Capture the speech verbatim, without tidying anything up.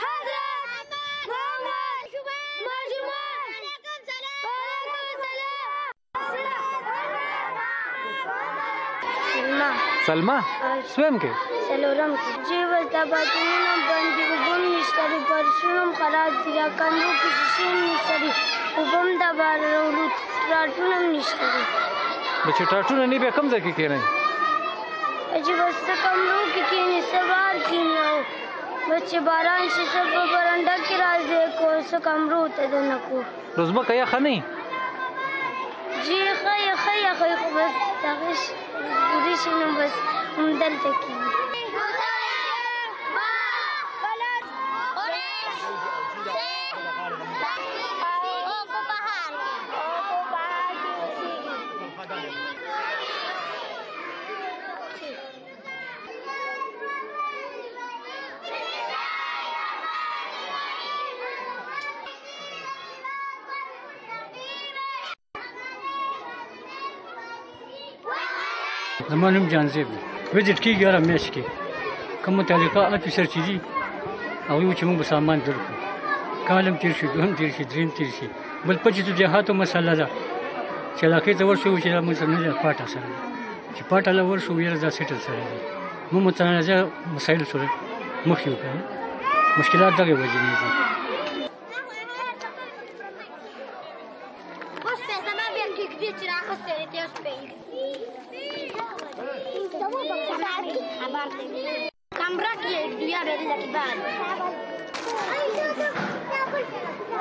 سلمى سویم کې سلورم کې جی بس د باطنونو باندې اوبه نشته دي فرشونه خراب دي را کمرو کې شیشې نشته دي اوبه هم د بار راوړو ټراټونه هم نشته دي بچې ټراټونه نه بیا کوم ځای کې کښېنئ جی بس څه کمرو کې کښېني څه بار کښېني او بس چې باران شي څه په برنډه کې راځي کو څه کمرو ته دننه کو نو ځمکه یخه نه وي جی ښه یخه یخه خو بس دغه ډوډۍ شي نو بس همدلته کېږي زما نوم جانزیب دی وزټ کېږي هره میاشت کې کوم متعلقه افیسر چې دي هغوی وایي چې موږ به سامان درکړو کال هم تېر شي دوهم تېر شي درېیم تېر شي بل پچې د جهاتو مسله ده چې علاقې ته ورشو چې دا موږ سره نه ده پاټه سره ده چې پاټه له ورشو یاره دا سیټل سره دي موږ متنازع مسایلو سره مخ یو که مشکلات دغې وجې نه دي Камбрак є, я беру на кібан.